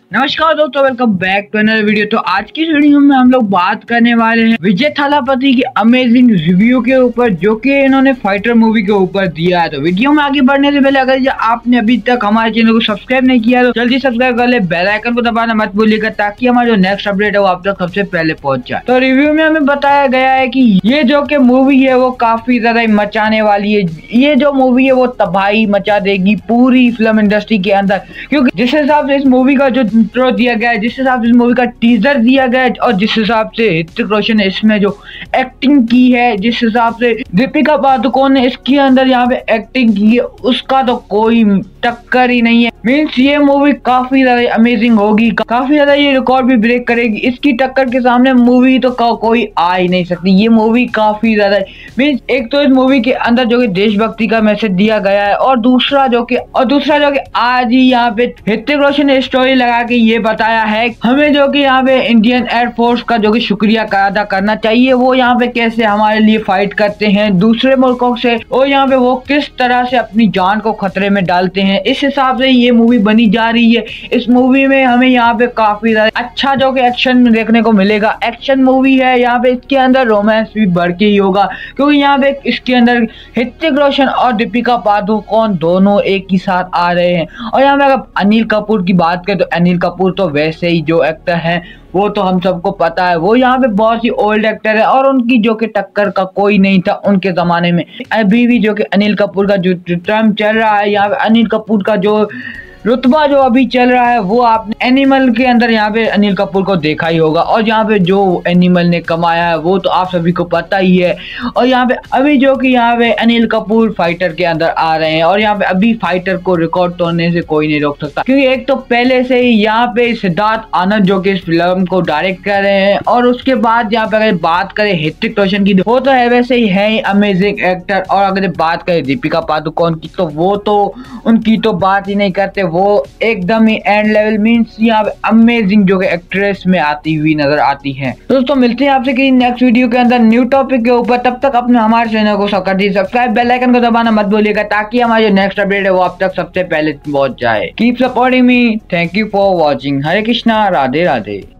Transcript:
नमस्कार दोस्तों, welcome back to another video. तो आज की वीडियो में हम लोग बात करने वाले हैं विजय थालापति की अमेजिंग रिव्यू के ऊपर, जो कि इन्होंने फाइटर मूवी के ऊपर दिया है। तो वीडियो में आगे बढ़ने से पहले अगर आपने अभी तक हमारे चैनल को सब्सक्राइब नहीं किया तो जल्दी सब्सक्राइब कर ले, बेल आइकन को दबाना मत भूलिएगा ताकि हमारा जो नेक्स्ट अपडेट है वो आप तक सबसे पहले पहुंच जाए। तो रिव्यू में हमें बताया गया है कि ये जो कि मूवी है वो काफी ज्यादा मचाने वाली है। ये जो मूवी है वो तबाही मचा देगी पूरी फिल्म इंडस्ट्री के अंदर, क्योंकि जिस हिसाब से इस मूवी का जो इंट्रो दिया गया है, जिस हिसाब से इस मूवी का टीजर दिया गया है और जिस हिसाब से ऋतिक रोशन ने इसमें जो एक्टिंग की है, जिस हिसाब से दीपिका पादुकोण ने इसके अंदर यहाँ पे एक्टिंग की है, उसका तो कोई टक्कर ही नहीं है। मीन्स ये मूवी काफी ज्यादा अमेजिंग होगी, काफी ज्यादा ये रिकॉर्ड भी ब्रेक करेगी। इसकी टक्कर के सामने मूवी तो कोई आ ही नहीं सकती। ये मूवी काफी ज्यादा मीन्स एक तो इस मूवी के अंदर जो कि देशभक्ति का मैसेज दिया गया है और दूसरा जो कि आज ही यहाँ पे ऋतिक रोशन ने स्टोरी लगा के ये बताया है हमें जो कि यहाँ पे इंडियन एयरफोर्स का जो कि शुक्रिया अदा करना चाहिए। वो यहाँ पे कैसे हमारे लिए फाइट करते हैं दूसरे मुल्कों से, और यहाँ पे वो किस तरह से अपनी जान को खतरे में डालते हैं। इस हिसाब से ये मूवी बनी जा रही है। इस मूवी में हमें यहाँ पे काफी ज्यादा अच्छा जो कि एक्शन देखने को मिलेगा। एक्शन मूवी है, यहाँ पे इसके अंदर रोमांस भी बढ़ के ही होगा, क्योंकि यहाँ पे इसके अंदर ऋतिक रोशन और दीपिका पादुकोण दोनों एक ही साथ आ रहे हैं। और यहाँ पे अगर अनिल कपूर की बात करें तो अनिल कपूर तो वैसे ही जो एक्टर हैं वो तो हम सबको पता है, वो यहाँ पे बहुत ही ओल्ड एक्टर है और उनकी जो कि टक्कर का कोई नहीं था उनके जमाने में। अभी भी जो कि अनिल कपूर का जो टर्म चल रहा है, यहाँ पे अनिल कपूर का जो रुतबा जो अभी चल रहा है वो आपने एनिमल के अंदर यहाँ पे अनिल कपूर को देखा ही होगा, और यहाँ पे जो एनिमल ने कमाया है वो तो आप सभी को पता ही है। और यहाँ पे अभी जो कि यहाँ पे अनिल कपूर फाइटर के अंदर आ रहे हैं, और यहाँ पे अभी फाइटर को रिकॉर्ड तोड़ने से कोई नहीं रोक सकता, क्योंकि एक तो पहले से ही यहाँ पे सिद्धार्थ आनंद जो कि इस फिल्म को डायरेक्ट कर रहे हैं, और उसके बाद यहाँ पे अगर बात करें ऋतिक रोशन की, वो तो है वैसे ही है अमेजिंग एक्टर। और अगर बात करें दीपिका पादुकोण की तो वो तो उनकी तो बात ही नहीं करते, वो एकदम ही एंड लेवल मींस यहाँ पे अमेजिंग जो कि एक्ट्रेस में आती हुई नजर आती है। दोस्तों मिलते हैं आपसे किसी नेक्स्ट वीडियो के अंदर न्यू टॉपिक के ऊपर। तब तक अपने हमारे चैनल को कर दीजिए सब्सक्राइब, बेल आइकन को दबाना मत भूलिएगा ताकि हमारा जो नेक्स्ट अपडेट है वो आप तक सबसे पहले पहुंच जाए। Keep supporting me, thank you for watching. Hare Krishna, Radhe Radhe.